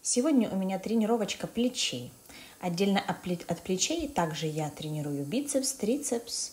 Сегодня у меня тренировочка плечей. Отдельно от плечей также я тренирую бицепс, трицепс.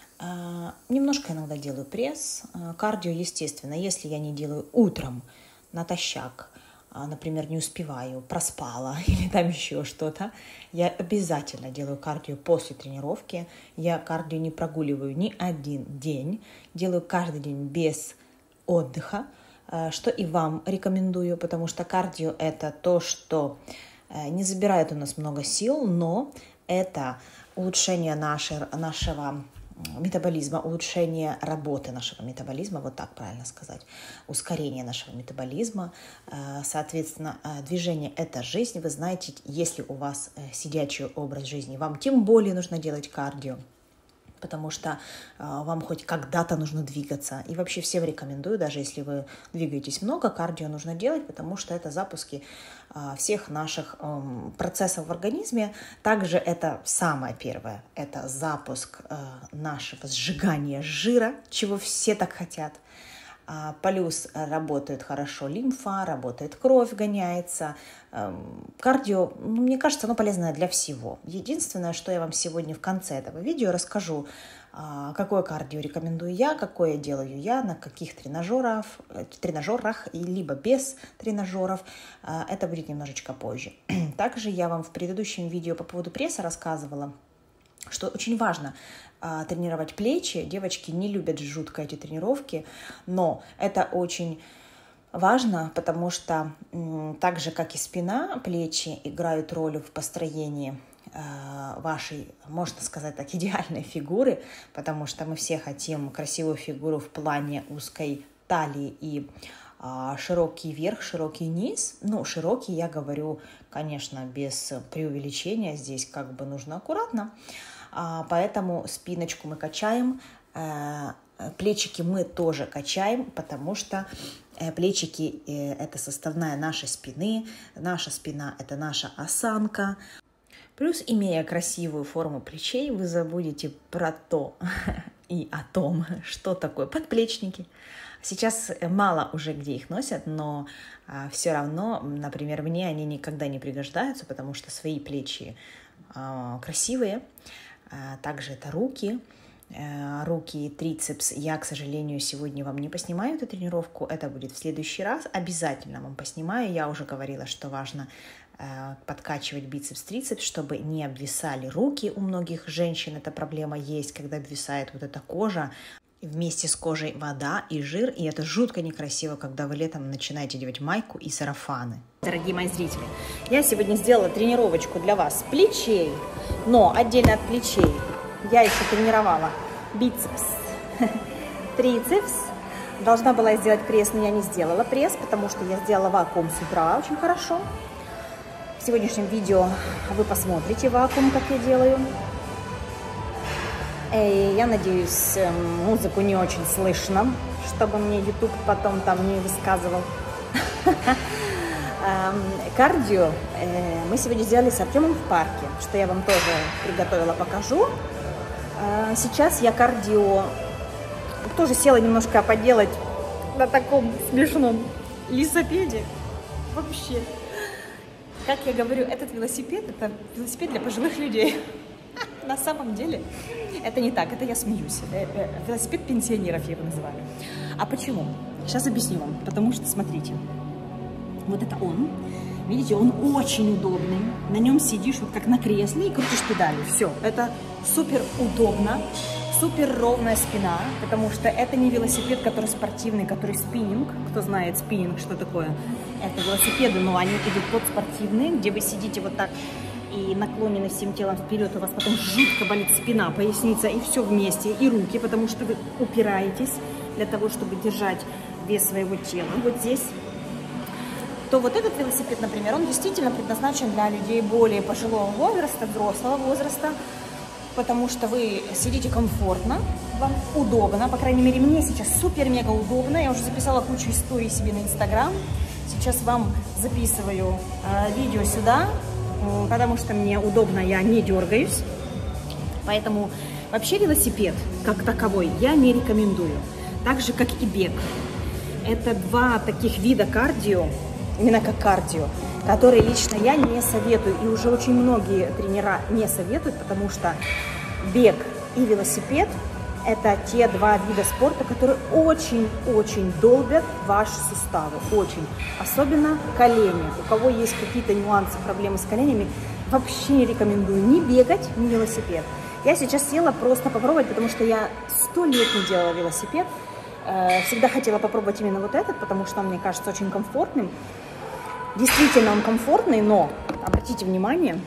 Немножко иногда делаю пресс. Кардио, естественно, если я не делаю утром натощак, например, не успеваю, проспала или там еще что-то, я обязательно делаю кардио после тренировки. Я кардио не прогуливаю ни один день, делаю каждый день без отдыха, что и вам рекомендую, потому что кардио – это то, что не забирает у нас много сил, но это улучшение нашего метаболизма, улучшение работы нашего метаболизма, вот так правильно сказать, ускорение нашего метаболизма. Соответственно, движение – это жизнь. Вы знаете, если у вас сидячий образ жизни, вам тем более нужно делать кардио, потому что вам хоть когда-то нужно двигаться. И вообще всем рекомендую, даже если вы двигаетесь много, кардио нужно делать, потому что это запуски всех наших процессов в организме. Также это самое первое, это запуск нашего сжигания жира, чего все так хотят. Плюс работает хорошо лимфа, работает кровь, гоняется. Кардио, мне кажется, оно полезное для всего. Единственное, что я вам сегодня в конце этого видео расскажу, какое кардио рекомендую я, какое делаю я, на каких тренажерах, либо без тренажеров. Это будет немножечко позже. Также я вам в предыдущем видео по поводу пресса рассказывала, что очень важно тренировать плечи. Девочки не любят жутко эти тренировки, но это очень важно, потому что так же, как и спина, плечи играют роль в построении вашей, можно сказать так, идеальной фигуры, потому что мы все хотим красивую фигуру в плане узкой талии и широкий верх, широкий низ. Ну, широкий я говорю, конечно, без преувеличения, здесь как бы нужно аккуратно. Поэтому спиночку мы качаем, плечики мы тоже качаем, потому что плечики – это составная нашей спины, наша спина – это наша осанка. Плюс, имея красивую форму плечей, вы забудете про то и о том, что такое подплечники. Сейчас мало уже где их носят, но все равно, например, мне они никогда не пригождаются, потому что свои плечи красивые. Также это руки и трицепс. Я, к сожалению, сегодня вам не поснимаю эту тренировку. Это будет в следующий раз. Обязательно вам поснимаю. Я уже говорила, что важно подкачивать бицепс, трицепс, чтобы не обвисали руки. У многих женщин эта проблема есть, когда обвисает вот эта кожа. Вместе с кожей вода и жир, и это жутко некрасиво, когда вы летом начинаете делать майку и сарафаны. Дорогие мои зрители, я сегодня сделала тренировочку для вас плечей, но отдельно от плечей я еще тренировала бицепс, трицепс. Должна была сделать пресс, но я не сделала пресс, потому что я сделала вакуум с утра очень хорошо. В сегодняшнем видео вы посмотрите вакуум, как я делаю. И я надеюсь, музыку не очень слышно, чтобы мне YouTube потом там не высказывал. Кардио мы сегодня сделали с Артемом в парке, что я вам тоже приготовила, покажу. Сейчас я кардио тоже села немножко поделать на таком смешном велосипеде. Вообще, как я говорю, этот велосипед – это велосипед для пожилых людей. На самом деле это не так, это я смеюсь. Велосипед пенсионеров я его называю. А почему? Сейчас объясню вам. Потому что, смотрите, вот это он. Видите, он очень удобный. На нем сидишь вот как на кресле и крутишь педали. Все, это супер удобно, супер ровная спина, потому что это не велосипед, который спортивный, который спиннинг. Кто знает спиннинг, что такое? Это велосипеды, но они идут подспортивные, где вы сидите вот так и наклонены всем телом вперед, у вас потом жутко болит спина, поясница и все вместе, и руки, потому что вы упираетесь для того, чтобы держать вес своего тела вот здесь. То вот этот велосипед, например, он действительно предназначен для людей более пожилого возраста, взрослого возраста, потому что вы сидите комфортно, вам удобно, по крайней мере, мне сейчас супер-мега удобно, я уже записала кучу историй себе на Инстаграм, сейчас вам записываю видео сюда, потому что мне удобно, я не дергаюсь. Поэтому вообще велосипед как таковой я не рекомендую. Так же, как и бег. Это два таких вида кардио, именно как кардио, который лично я не советую. И уже очень многие тренера не советуют, потому что бег и велосипед – это те два вида спорта, которые очень-очень долбят ваши суставы. Очень. Особенно колени. У кого есть какие-то нюансы, проблемы с коленями, вообще не рекомендую ни бегать, ни велосипед. Я сейчас села просто попробовать, потому что я 100 лет не делала велосипед. Всегда хотела попробовать именно вот этот, потому что он, мне кажется, очень комфортным. Действительно, он комфортный, но обратите внимание,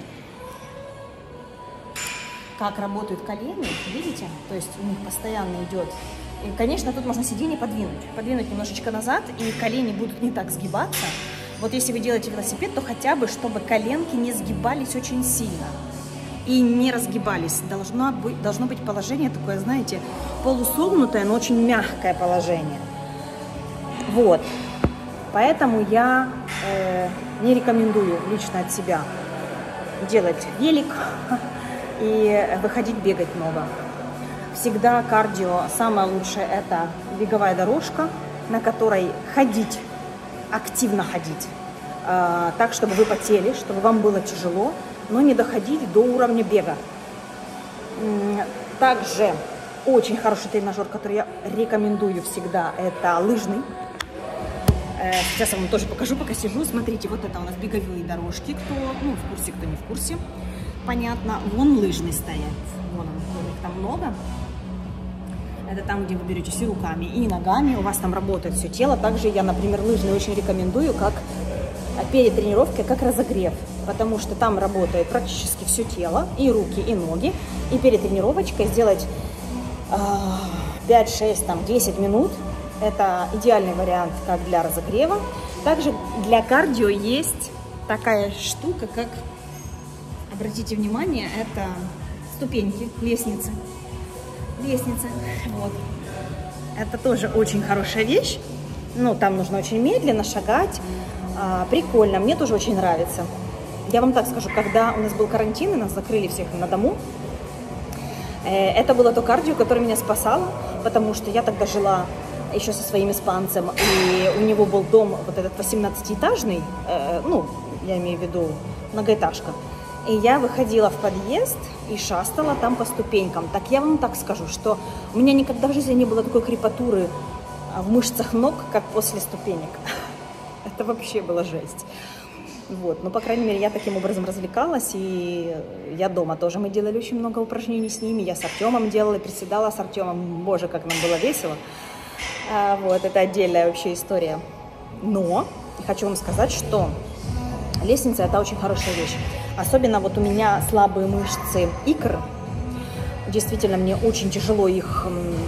как работают колени, видите? То есть у них постоянно идет. И, конечно, тут можно сиденье подвинуть немножечко назад, и колени будут не так сгибаться. Вот если вы делаете велосипед, то хотя бы, чтобы коленки не сгибались очень сильно и не разгибались. Должно быть положение такое, знаете, полусогнутое, но очень мягкое положение. Вот. Поэтому я не рекомендую лично от себя делать велик и выходить бегать много. Всегда кардио самое лучшее – это беговая дорожка, на которой ходить, активно ходить, так, чтобы вы потели, чтобы вам было тяжело, но не доходить до уровня бега. Также очень хороший тренажер, который я рекомендую всегда, это лыжный. Сейчас я вам тоже покажу, пока сижу. Смотрите, вот это у нас беговые дорожки, кто в курсе, кто не в курсе. Понятно, вон лыжный стоят. Вон он, их там много. Это там, где вы беретесь и руками, и ногами, у вас там работает все тело. Также я, например, лыжный очень рекомендую, как перед тренировкой, как разогрев, потому что там работает практически все тело, и руки, и ноги. И перед тренировочкой сделать 5, 6, 10 минут. Это идеальный вариант как для разогрева. Также для кардио есть такая штука, как, обратите внимание, это ступеньки, лестницы. Вот. Это тоже очень хорошая вещь. Ну, там нужно очень медленно шагать. Прикольно, мне тоже очень нравится. Я вам так скажу, когда у нас был карантин, и нас закрыли всех на дому, это было то кардио, которое меня спасало, потому что я тогда жила еще со своим испанцем, и у него был дом вот этот 18-этажный, я имею в виду многоэтажка, и я выходила в подъезд и шастала там по ступенькам. Так я вам так скажу, что у меня никогда в жизни не было такой крепатуры в мышцах ног, как после ступенек. Это вообще была жесть. Вот, но, по крайней мере, я таким образом развлекалась, и я дома тоже, мы делали очень много упражнений с ними, я с Артемом делала, приседала с Артемом, боже, как нам было весело. Вот, это отдельная вообще история. Но хочу вам сказать, что лестница – это очень хорошая вещь. Особенно вот у меня слабые мышцы икр. Действительно, мне очень тяжело их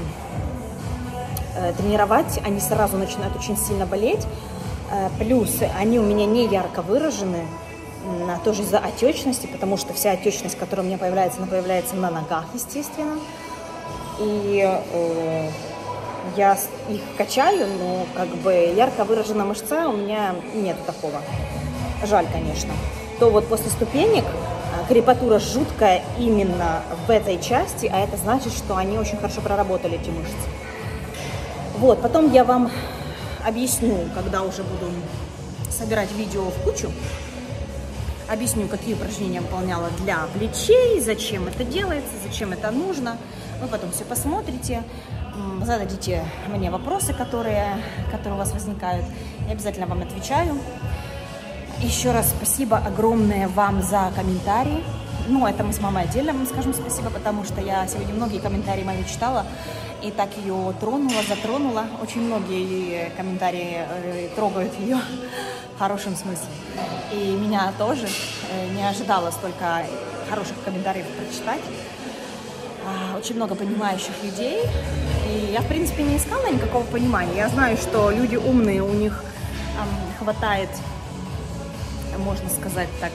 тренировать. Они сразу начинают очень сильно болеть. Плюс они у меня не ярко выражены, тоже из-за отечности, потому что вся отечность, которая у меня появляется, она появляется на ногах, естественно. И я их качаю, но как бы ярко выраженная мышца у меня нет такого. Жаль, конечно. То вот после ступенек крепатура жуткая именно в этой части, а это значит, что они очень хорошо проработали эти мышцы. Вот, потом я вам объясню, когда уже буду собирать видео в кучу, объясню, какие упражнения выполняла для плечей, зачем это делается, зачем это нужно. Вы потом все посмотрите, зададите мне вопросы, которые у вас возникают. Я обязательно вам отвечаю. Еще раз спасибо огромное вам за комментарии. Ну, это мы с мамой отдельно вам скажем спасибо, потому что я сегодня многие комментарии мои читала и так ее затронула. Очень многие комментарии трогают ее в хорошем смысле. И меня тоже не ожидала столько хороших комментариев прочитать. Очень много понимающих людей. И я, в принципе, не искала никакого понимания. Я знаю, что люди умные, у них хватает, можно сказать так,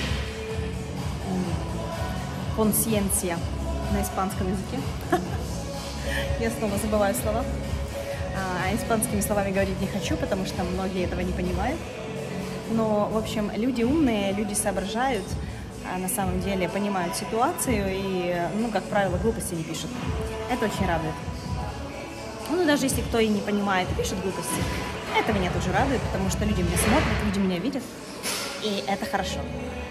консьенция на испанском языке. Я снова забываю слова. Испанскими словами говорить не хочу, потому что многие этого не понимают. Но, в общем, люди умные, люди соображают, на самом деле понимают ситуацию и, как правило, глупости не пишут. Это очень радует. Даже если кто и не понимает и пишет глупости, это меня тоже радует, потому что люди меня смотрят, люди меня видят. И это хорошо.